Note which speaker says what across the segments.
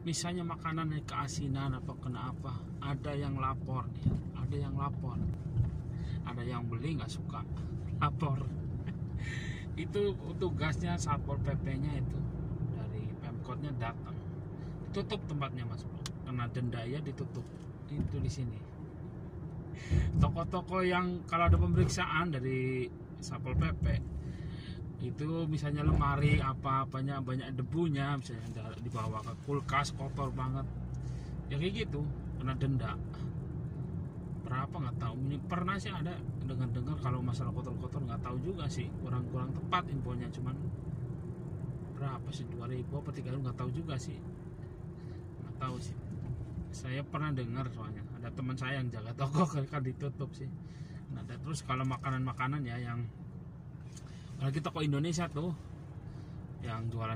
Speaker 1: misalnya makanan keasinan apa kena apa, ada yang lapor nih, ada yang lapor, ada yang beli nggak suka lapor. Itu tugasnya Satpol PP-nya itu dari Pemkotnya datang, tutup tempatnya Mas Bro, kena denda ya, ditutup. Itu di sini toko-toko yang kalau ada pemeriksaan dari Satpol PP itu misalnya lemari apa-apanya banyak debunya, misalnya dibawa ke kulkas kotor banget ya, kayak gitu kena denda berapa nggak tahu. Ini pernah sih ada dengar kalau masalah kotor-kotor, nggak tahu juga sih, kurang tepat infonya, cuman berapa sih, 2.000 apa 3.000 nggak tahu juga sih, nggak tahu sih. Saya pernah dengar soalnya ada teman saya yang jaga toko kan ditutup sih. Nah, terus kalau makanan ya yang kalau kita toko Indonesia tuh yang jualan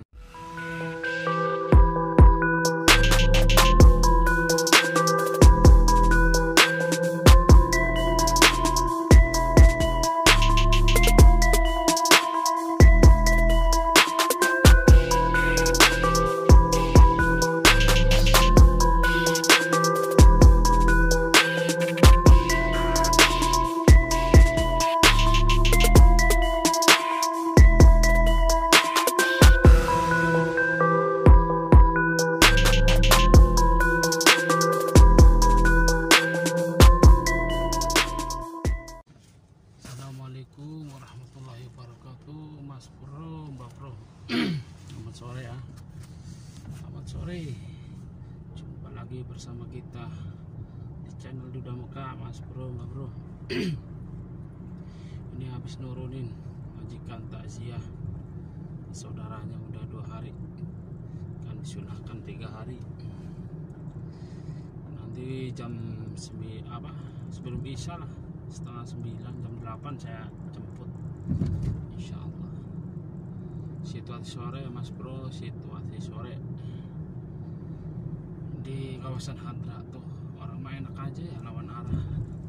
Speaker 1: Mas Bro, Mbak Bro. Selamat sore ya. Selamat sore. Jumpa lagi bersama kita di channel Duda Muka, Mas Bro, Mbak Bro. Ini habis nurunin majikan takziah saudaranya, udah 2 hari, kan disunahkan 3 hari. Nanti jam sebelum isya lah, setengah 9, jam 8 saya jemput, insya Allah. Situasi sore Mas Bro, situasi sore di kawasan Hadra tuh, orang mah enak aja ya lawan arah.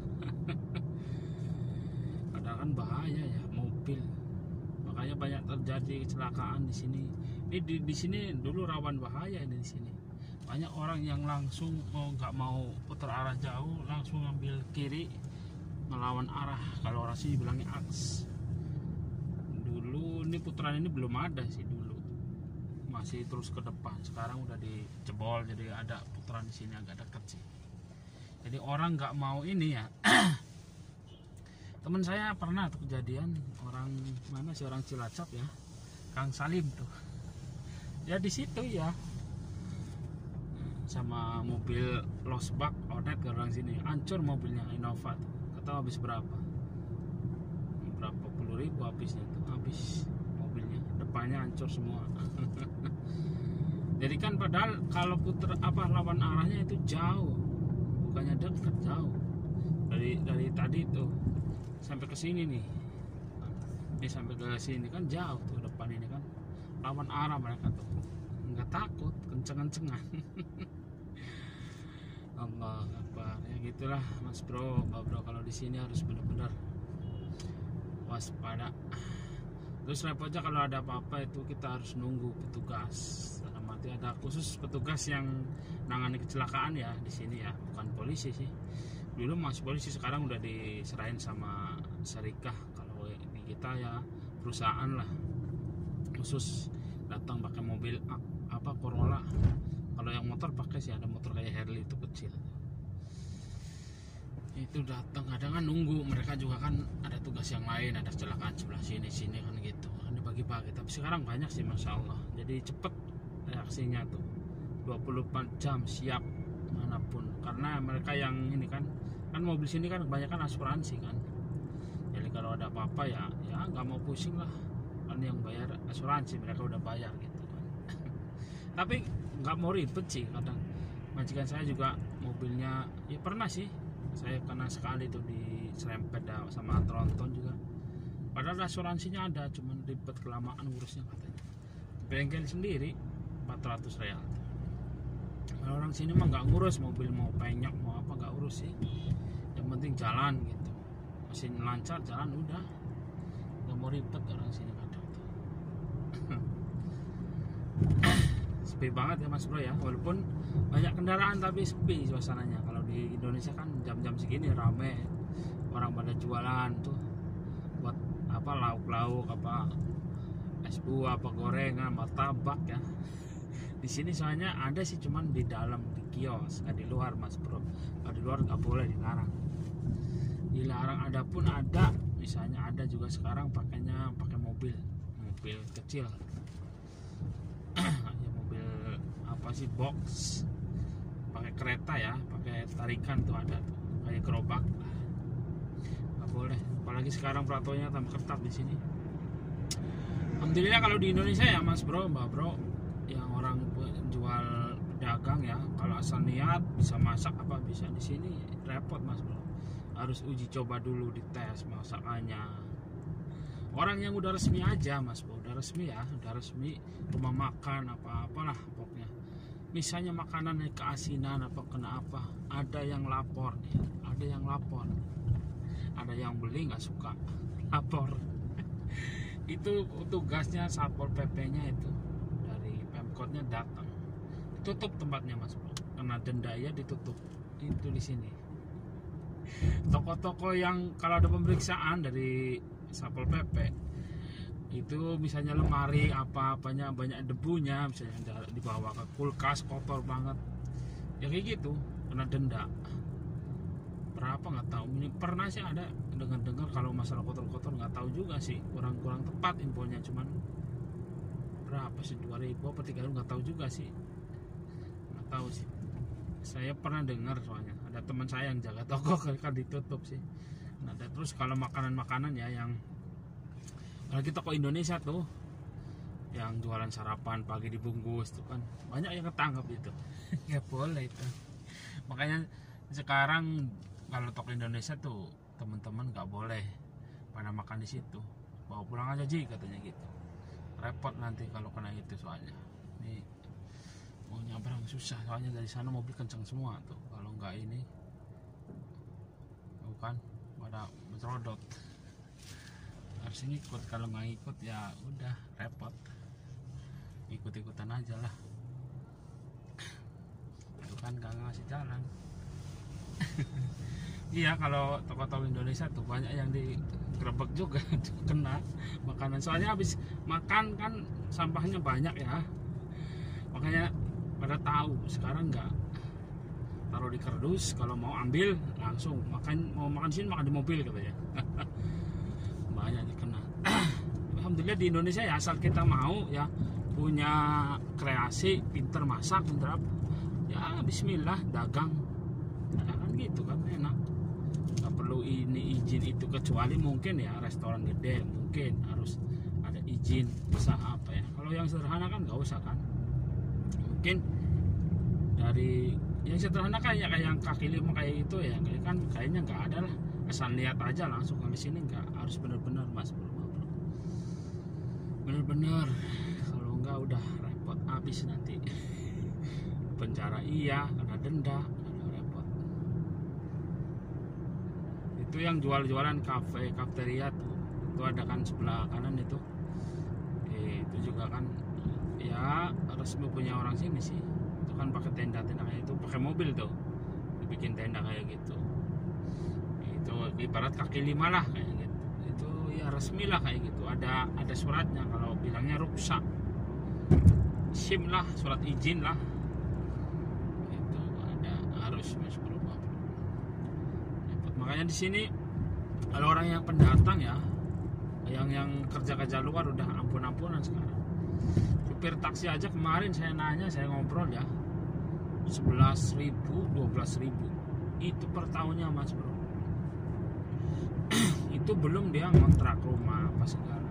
Speaker 1: Padahal kan bahaya ya mobil, makanya banyak terjadi kecelakaan di sini. Ini di sini dulu rawan bahaya ini di sini. Banyak orang yang langsung nggak mau putar arah jauh, langsung ngambil kiri ngelawan arah. Kalau orang sih bilangnya aks. Dulu ini putaran ini belum ada sih, dulu masih terus ke depan. Sekarang udah dijebol, jadi ada putaran di sini agak dekat sih. Jadi orang nggak mau ini ya. Temen saya pernah tuh kejadian, orang mana sih, orang Cilacap ya, Kang Salim tuh. Ya di situ ya, sama mobil losbak odet ke orang sini, hancur mobilnya Innova tuh. Kata habis berapa puluh ribu habisnya tuh, habis mobilnya, depannya hancur semua. Jadi kan padahal kalau puter lawan arahnya itu jauh, bukannya dekat, jauh. Dari tadi tuh sampai ke sini nih. Ini sampai ke sini kan jauh tuh, depan ini kan lawan arah mereka tuh. Nggak takut, kenceng-kencengan. Allah Akbar. Ya gitulah Mas Bro, Mbak Bro, kalau di sini harus benar-benar waspada. Terus repotnya kalau ada apa-apa itu kita harus nunggu petugas. Dalam arti ada khusus petugas yang nangani kecelakaan ya di sini ya, bukan polisi sih. Dulu masih polisi, sekarang udah diserahin sama syarikah. Kalau di kita ya perusahaan lah, khusus datang pakai mobil Corolla. Kalau yang motor pakai sih, ada motor kayak Harley itu kecil. Itu datang, kadang kan nunggu, mereka juga kan ada tugas yang lain, ada kecelakaan sebelah sini kan gitu, kan dibagi-bagi. Tapi sekarang banyak sih Masya Allah, jadi cepet reaksinya tuh, 24 jam siap manapun. Karena mereka yang ini kan mobil sini kan kebanyakan asuransi kan, jadi kalau ada apa-apa ya nggak mau pusing lah, kan yang bayar asuransi, mereka udah bayar gitu kan. Tapi nggak mau ribet sih. Kadang majikan saya juga mobilnya ya pernah sih saya kena sekali tuh, diserempet sama tronton juga, padahal asuransinya ada, cuman ribet kelamaan ngurusnya katanya. Bengkel sendiri 400 real. Kalau orang sini mah nggak ngurus mobil, mau penyok mau apa nggak urus sih, yang penting jalan gitu, mesin lancar jalan udah, nggak mau ribet orang sini kadang tuh. sepi banget ya Mas Bro ya, walaupun banyak kendaraan tapi sepi suasananya. Kalau di Indonesia kan jam-jam segini rame, orang pada jualan tuh buat apa, lauk-lauk, apa es buah, apa gorengan, martabak ya. Di sini soalnya ada sih, cuman di dalam, di kios, nggak di luar Mas Bro. Kalau di luar nggak boleh, dilarang. Dilarang. Ada pun ada, misalnya ada juga sekarang pakainya pakai mobil kecil. Ya, mobil apa sih, box, pakai kereta ya, pakai tarikan tuh ada tuh, kayak gerobak. Nggak boleh. Apalagi sekarang peraturannya tambah ketat di sini. Alhamdulillah kalau di Indonesia ya Mas Bro, Mbak Bro, yang orang jual dagang ya, kalau asal niat bisa masak apa bisa. Di sini repot Mas Bro, harus uji coba dulu, dites masakannya. Orang yang udah resmi aja Mas Bro, udah resmi ya, udah resmi rumah makan apa-apalah pokoknya. Misalnya makanannya keasinan apa kena apa, ada yang lapor nih, ada yang lapor, ada yang beli nggak suka, lapor. Itu tugasnya Satpol PP-nya itu, dari Pemkotnya datang, ditutup tempatnya Mas Bro, kena denda ya, ditutup. Itu di sini toko-toko yang kalau ada pemeriksaan dari Satpol PP itu, misalnya lemari apa-apanya banyak debunya, misalnya dibawa ke kulkas kotor banget ya, kayak gitu kena denda berapa nggak tahu. Ini pernah sih ada dengar kalau masalah kotor-kotor, nggak tahu juga sih, kurang tepat infonya, cuman berapa sih, 2.000 apa 3.000, nggak tahu juga sih, nggak tahu sih. Saya pernah dengar soalnya ada teman saya yang jaga toko kan ditutup sih. Nah, terus kalau makanan ya, yang kalau kita toko Indonesia tuh yang jualan sarapan pagi dibungkus tuh kan banyak yang ketangkep itu. Nggak boleh itu. Makanya sekarang kalau toko Indonesia tuh teman-teman nggak boleh pada makan di situ, bawa pulang aja Ji katanya gitu. Repot nanti kalau kena itu, soalnya ini mau nyabrang susah, soalnya dari sana mobil kencang semua tuh. Kalau nggak ini bukan pada berrodot, harus ngikut. Kalau nggak ikut ya udah repot, ikut-ikutan aja lah. Itu kan nggak ngasih jalan. Iya, kalau toko-toko Indonesia tuh banyak yang digerebek juga kena makanan, soalnya habis makan kan sampahnya banyak ya, makanya pada tahu. Sekarang nggak, taruh di kardus, kalau mau ambil langsung makan, mau makan sini makan di mobil katanya. Banyak dikena. Alhamdulillah di Indonesia ya, asal kita mau ya, punya kreasi, pinter masak, pinter apa ya, bismillah dagang kan gitu kan, enak. Nggak perlu ini izin itu, kecuali mungkin ya restoran gede mungkin harus ada izin usaha apa ya. Kalau yang sederhana kan nggak usah kan, mungkin dari yang sederhana kayak yang kaki lima kayak itu ya, kan kayaknya nggak ada lah, asal lihat aja langsung. Kalau di sini nggak, harus benar-benar Mas Bro, benar-benar. Kalau nggak udah repot habis nanti. Penjara iya, kena denda, repot. Itu yang jualan kafeteria tuh, itu ada kan sebelah kanan itu. Itu juga kan ya resmi punya orang sini sih. Itu kan pakai tenda-tenda kayak itu, pakai mobil tuh, dibikin tenda kayak gitu. Itu ibarat kaki lima lah kayak gitu. Itu ya resmi lah kayak gitu. Ada suratnya, kalau bilangnya ruksa, SIM lah, surat izin lah. Itu ada, harus Mas Bro. Makanya di sini kalau orang yang pendatang ya, yang kerja luar udah ampun-ampunan sekarang. Supir taksi aja kemarin saya nanya, saya ngobrol ya, 11.000, 12.000 itu per tahunnya Mas Bro. Itu belum dia ngontrak rumah apa segala.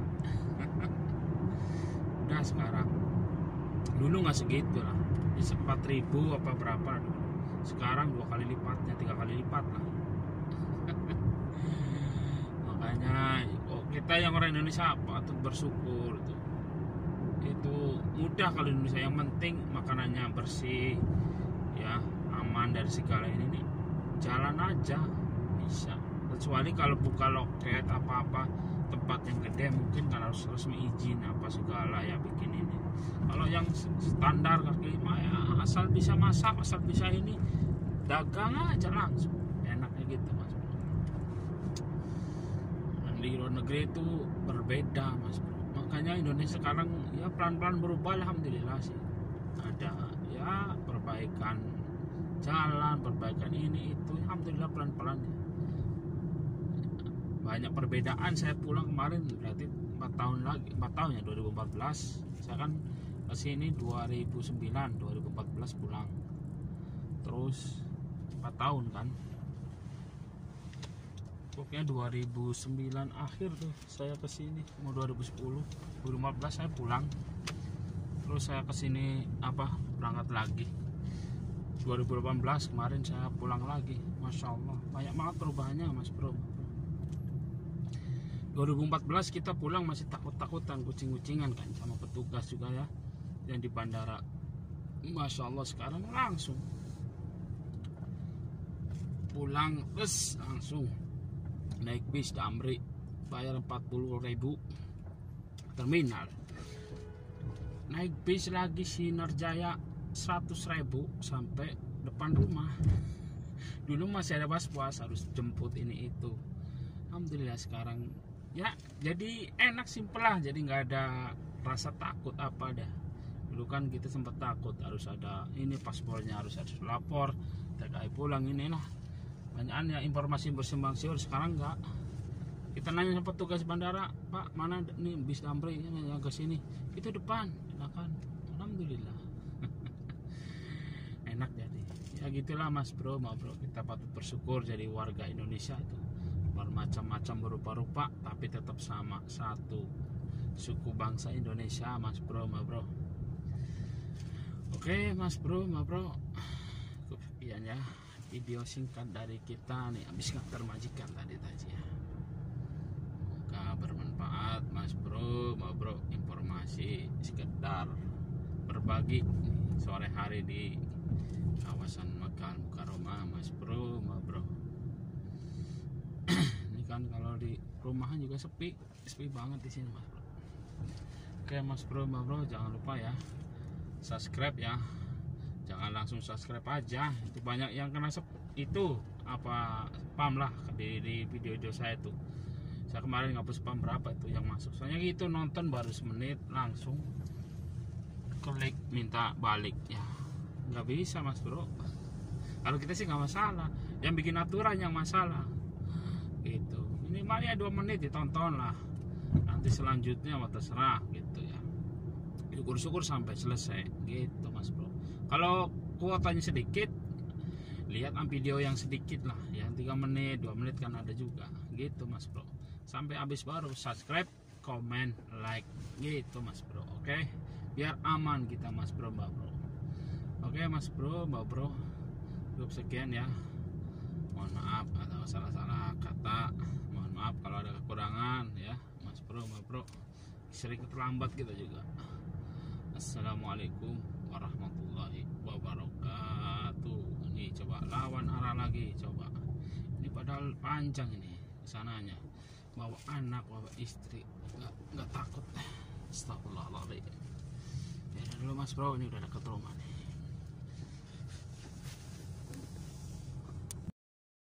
Speaker 1: Udah sekarang, dulu nggak segitu lah, 4.000 apa berapa, sekarang 2 kali lipatnya, 3 kali lipat lah. Makanya kita yang orang Indonesia patut bersyukur tuh. Itu mudah kalau Indonesia, yang penting makanannya bersih ya, aman dari segala ini nih, jalan aja bisa. Kecuali kalau buka loket apa-apa tempat yang gede mungkin kan harus resmi izin apa segala ya bikin ini. Kalau yang standar kaki lima ya asal bisa masak, asal bisa ini, dagang aja langsung, enaknya gitu mas. Dan di luar negeri itu berbeda mas bro. Makanya Indonesia sekarang ya pelan-pelan berubah, alhamdulillah sih. Ada ya perbaikan jalan, perbaikan ini itu, alhamdulillah pelan-pelan ya. Banyak perbedaan. Saya pulang kemarin berarti 4 tahun lagi, 4 tahun ya, 2014 saya kan kesini 2014 pulang, terus 4 tahun kan, pokoknya 2009 akhir tuh saya kesini, mau 2010 2015 saya pulang, terus saya kesini berangkat lagi 2018 kemarin saya pulang lagi. Masya Allah banyak banget perubahannya mas bro. 2014 kita pulang masih takut-takutan, kucing-kucingan kan sama petugas juga ya yang di bandara. Masya Allah sekarang langsung pulang terus langsung naik bis Damri, bayar 40.000 terminal, naik bis lagi Sinarjaya 100.000 sampai depan rumah. Dulu masih ada was-was harus jemput ini itu, alhamdulillah sekarang ya jadi enak, simpel lah, jadi nggak ada rasa takut apa dah. Dulu kan kita sempat takut harus ada ini paspornya, harus lapor TKI pulang inilah banyak ya informasi bersimbang siur. Sekarang enggak, kita nanya sama petugas bandara, Pak mana nih bis Damri ini yang ke sini, itu depan, silakan. Alhamdulillah enak jadi ya gitulah mas bro. Kita patut bersyukur jadi warga Indonesia itu bermacam-macam berupa-rupa tapi tetap sama, satu suku bangsa Indonesia mas bro. Oke mas bro, cukup sekian ya video singkat dari kita nih, habis ngantar majikan tadi ya. Semoga bermanfaat mas bro, informasi sekedar berbagi sore hari di kawasan Makkah Mukarramah mas bro. Ini kan kalau di rumahan juga sepi banget di sini mas bro. Oke mas bro, jangan lupa ya subscribe ya, jangan langsung subscribe aja, itu banyak yang kena itu spam lah di video saya tuh. Saya kemarin ngapus spam berapa itu yang masuk, soalnya gitu nonton baru semenit langsung klik minta balik ya, nggak bisa mas bro. Kalau kita sih nggak masalah, yang bikin aturan yang masalah gitu. Minimal ya 2 menit ditonton lah, nanti selanjutnya mau terserah gitu ya. Syukur-syukur sampai selesai gitu mas bro. Kalau kuotanya sedikit, lihat video yang sedikit lah, yang 3 menit 2 menit kan ada juga gitu mas bro. Sampai habis baru subscribe, komen, like gitu mas bro. Oke, biar aman kita mas bro, Oke mas bro, cukup sekian ya. Mohon maaf atau salah-salah kata, mohon maaf kalau ada kekurangan ya mas bro. Sering terlambat kita juga. Assalamualaikum warahmatullahi wabarakatuh. Ini coba lawan arah lagi, coba. Ini padahal panjang ini sananya, bawa anak, bawa istri, nggak takut. Astagfirullahaladzim. Ya dulu mas bro, ini udah dekat rumah nih.